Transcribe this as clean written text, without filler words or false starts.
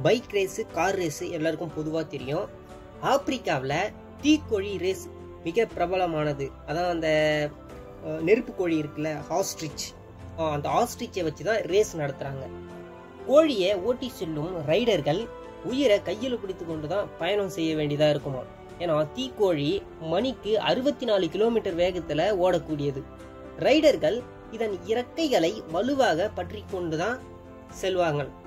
Bike race, car race எல்லாருக்கும் பொதுவாக தெரியும். ஆப்பிரிக்காவில் தீக்கோழி ரேஸ் மிக பிரபலமானது. அதான் அந்த நெருப்பு கோழி இருக்குல்ல, ஆஸ்ட்ரிச், அந்த ஆஸ்ட்ரிச்சை வச்சு தான் ரேஸ் நடத்துகிறாங்க. கோழியை ஓட்டி செல்லும் ரைடர்கள் உயிரை கையில் பிடித்து கொண்டு தான் பயணம் செய்ய வேண்டியதாக இருக்குமா. ஏன்னா தீக்கோழி மணிக்கு 64 கிலோமீட்டர் வேகத்தில் ஓடக்கூடியது. ரைடர்கள் இதன் இறக்கைகளை வலுவாக பற்றி கொண்டு தான் செல்வாங்க.